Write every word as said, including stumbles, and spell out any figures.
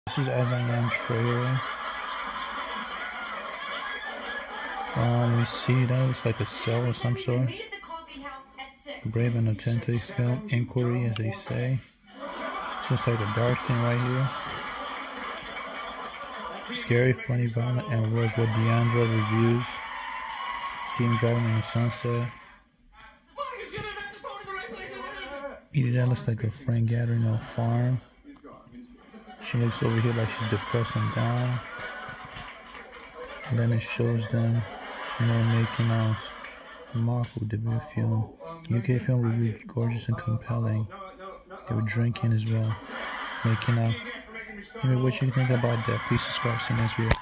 This is As I Am trailer. Um, we see that it's like a cell of some sort. Brave and authentic film inquiry, as they say. It's just like a dark scene right here. Scary, funny, violent, and words what Deandra reviews. See him driving in the sunset. Either that looks like a friend gathering on a farm. She looks over here like she's depressed and down. And then it shows them, you know, making out. Remarkable debut film. U K film review, gorgeous and compelling. They were drinking as well. Making out. Anyway, what you think about that? Please subscribe. See you next video.